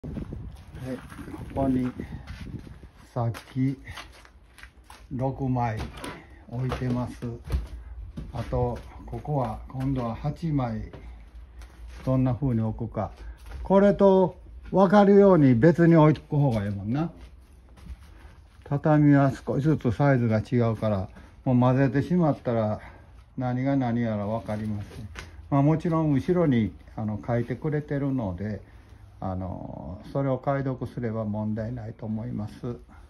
でここにさっき6枚置いてます。あとここは今度は8枚どんな風に置くか、これと分かるように別に置いとく方がいいもんな。畳は少しずつサイズが違うから、もう混ぜてしまったら何が何やら分かりません。まあ、もちろん後ろに書いてくれてるのでそれを解読すれば問題ないと思います。